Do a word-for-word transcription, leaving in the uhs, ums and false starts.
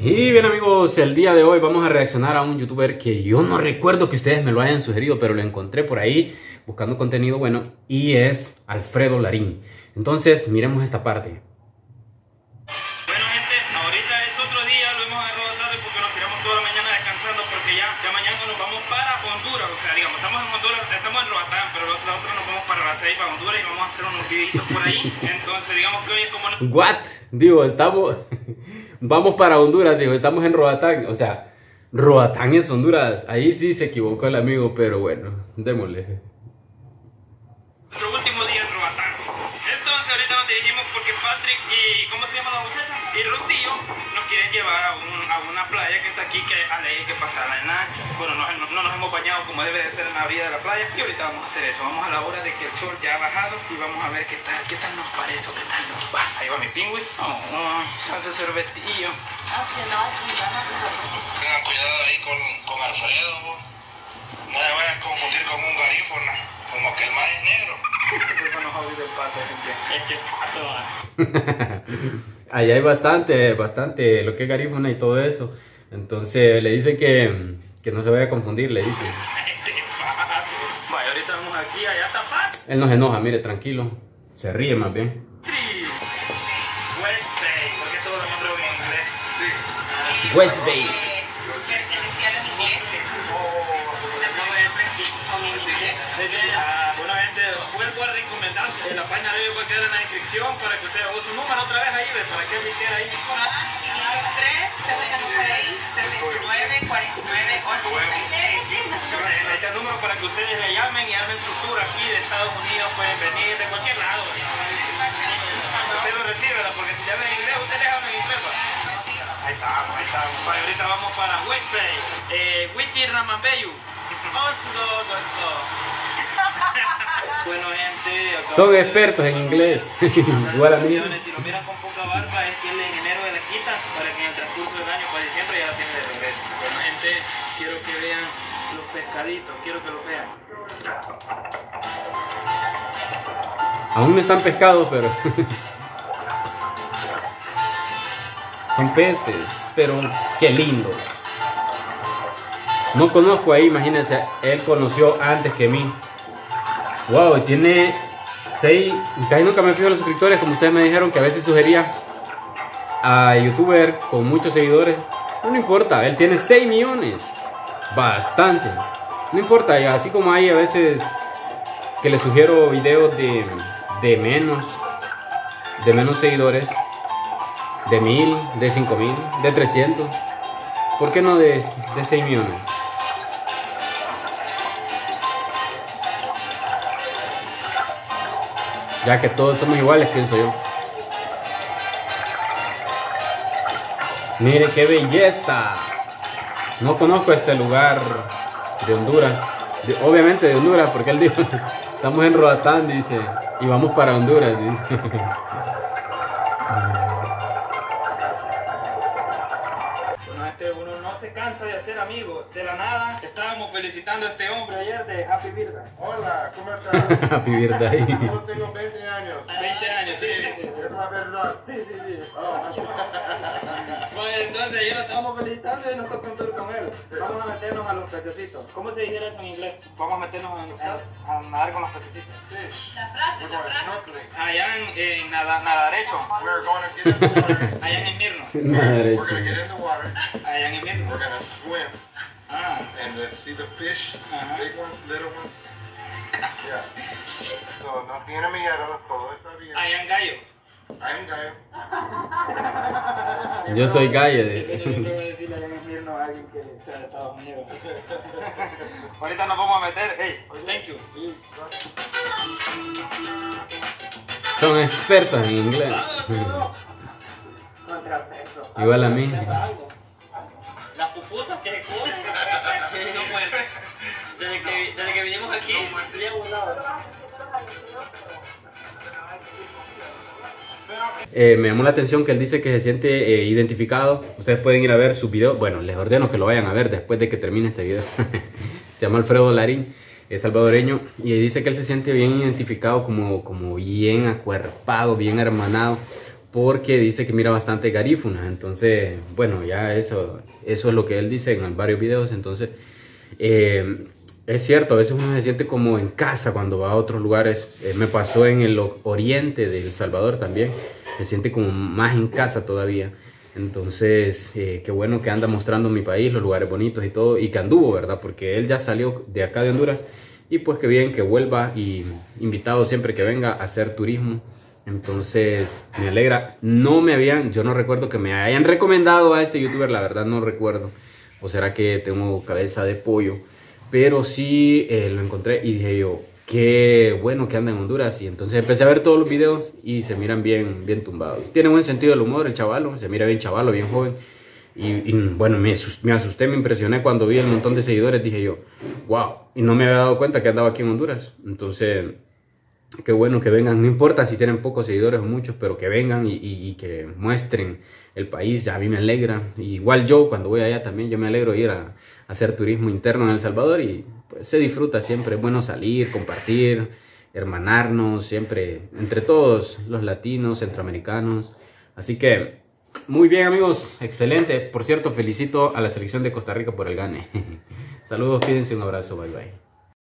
Y bien amigos, el día de hoy vamos a reaccionar a un youtuber que yo no recuerdo que ustedes me lo hayan sugerido, pero lo encontré por ahí buscando contenido bueno, y es Alfredo Larín. Entonces miremos esta parte. Bueno gente, ahorita es otro día, lo hemos agarrado tarde porque nos tiramos toda la mañana descansando porque ya, ya mañana nos vamos para Honduras. O sea, digamos, estamos en Honduras, estamos en Roatán, pero nosotros nos vamos para la seis, para Honduras, y vamos a hacer unos videitos por ahí. Entonces digamos que hoy es como... What? Digo, estamos... Vamos para Honduras, digo, estamos en Roatán. O sea, Roatán es Honduras. Ahí sí se equivocó el amigo, pero bueno, démosle. Nuestro último día en Roatán. Entonces ahorita nos dirigimos porque Patrick y... ¿cómo se llama la muchacha? Y Rocío nos quieren llevar a, un, a una playa que está aquí, que a la hay que pasarla en lancha. Bueno, no, no, no nos hemos bañado como debe de ser en la orilla de la playa, y ahorita vamos a hacer eso. Vamos a la hora de que el sol ya ha bajado y vamos a ver qué tal, qué tal nos parece o qué tal nos va. Ahí va mi pingüi. Oh, oh, hace sorbetillo. Tengan cuidado ahí con, con Alfredo, bo. No se vayan a confundir con un garífona, como aquel más es negro. Eso nos ha oído el pato, gente. Este pato va. Allá hay bastante, bastante lo que es garífuna y todo eso. Entonces le dice que, que no se vaya a confundir, le dice. Este pato. Vaya, ahorita vamos aquí, allá está pato. Él no se enoja, mire, tranquilo. Se ríe más bien. West Bay, porque todo lo otro en inglés. Sí. West Bay. Pertenecía a los ingleses. La primera principio son ingleses. Ah, bueno gente, vuelvo a recomendar eh, la página de ellos va a quedar en la descripción para que ustedes o su número otra vez ahí, ve, para que él quede ahí. quinientos tres, setenta y seis, setenta y nueve, cuarenta y nueve, ochenta y tres. Ahí está el número para que ustedes le llamen y armen su tour aquí de Estados Unidos, pueden venir de cualquier lado. Usted lo recibe, ¿verdad? Porque si ya ven inglés, ustedes les hablan inglés, ¿verdad? Ahí estamos, ahí estamos. Vale, ahorita vamos para West Bay. Eh, Witty Ramabeyu. Oslo, Oslo. Bueno gente, Son expertos en inglés. Igual a mí. Si lo miran con poca barba es que él en enero de la quita para que en el transcurso del año para diciembre ya la tiene de regreso. Bueno gente, quiero que vean los pescaditos, quiero que los vean. Aún no están pescados, pero son peces, pero qué lindos. No conozco ahí, imagínense, él conoció antes que mí. Wow, tiene seis, casi nunca me fijo en los suscriptores, como ustedes me dijeron que a veces sugería a youtuber con muchos seguidores. No importa, él tiene seis millones, bastante. No importa, y así como hay a veces que le sugiero videos de, de menos, de menos seguidores, de mil, de cinco mil, de trescientos. ¿Por qué no de, de seis millones? Ya que todos somos iguales, pienso yo. Mire qué belleza. No conozco este lugar de Honduras. De, obviamente de Honduras, porque él dijo, estamos en Roatán, dice, y vamos para Honduras, dice. Bueno, este uno no se cansa de hacer amigos. De la nada, estábamos felicitando a este hombre ayer de Happy Birthday. Hola, ¿cómo estás? Happy birthday. Yo tengo veinte años. veinte años, sí, sí, sí. Es la verdad. Sí, sí, sí. Oh, Bueno, entonces ayer lo estábamos felicitando y nos tocó un tour con él. Vamos a meternos a los pececitos. ¿Cómo se dijera eso en inglés? Vamos a meternos a, a, a nadar con los pececitos. La frase, we're la going frase. snorkeling. Allá en, en nada, nada derecho. We're going to get in the water. Allá en invierno. Nada We're derecho. going to get in the water. Allá en invierno. We're going to swim Ah. and let's see the fish, Uh-huh. big ones, little ones. Yeah. So, no tiene miedo, todo está bien. Allá en Gallo. I'm gallo. Yo soy gallo. Eso De... yo le voy a decirle allá en invierno a alguien que sea de Estados Unidos. Ahorita nos vamos a meter. Hey, thank you. Son expertos en inglés. Contrapeso. Igual a mí. Las pupusas que comen. No mueren. Desde que, desde que vinimos aquí, ya volado. Eh, me llamó la atención que él dice que se siente eh, identificado. Ustedes pueden ir a ver su video. Bueno, les ordeno que lo vayan a ver después de que termine este video. Se llama Alfredo Larín, es salvadoreño, y dice que él se siente bien identificado, como, como bien acuerpado, bien hermanado, porque dice que mira bastante garífunas. Entonces, bueno, ya eso, eso es lo que él dice en varios videos. Entonces, eh, es cierto, a veces uno se siente como en casa cuando va a otros lugares. Eh, me pasó en el oriente de El Salvador también. Se siente como más en casa todavía. Entonces, eh, qué bueno que anda mostrando mi país, los lugares bonitos y todo. Y que anduvo, ¿verdad? Porque él ya salió de acá de Honduras. Y pues que bien que vuelva, y invitado siempre que venga a hacer turismo. Entonces, me alegra. No me habían, yo no recuerdo que me hayan recomendado a este youtuber, la verdad no recuerdo. O será que tengo cabeza de pollo. Pero sí eh, lo encontré y dije yo, qué bueno que anda en Honduras. Y entonces empecé a ver todos los videos y se miran bien, bien tumbados. Tiene buen sentido del humor el chavalo, se mira bien chavalo, bien joven. Y, y bueno, me, me asusté, me impresioné cuando vi el montón de seguidores. Dije yo, wow. Y no me había dado cuenta que andaba aquí en Honduras. Entonces, qué bueno que vengan. No importa si tienen pocos seguidores o muchos, pero que vengan y, y, y que muestren el país. A mí me alegra. Y igual yo, cuando voy allá también, yo me alegro de ir a, a hacer turismo interno en El Salvador. Y pues se disfruta siempre. Es bueno salir, compartir, hermanarnos, siempre entre todos los latinos, centroamericanos. Así que, muy bien amigos, excelente. Por cierto, felicito a la selección de Costa Rica por el gane. Saludos, cuídense, un abrazo, bye bye.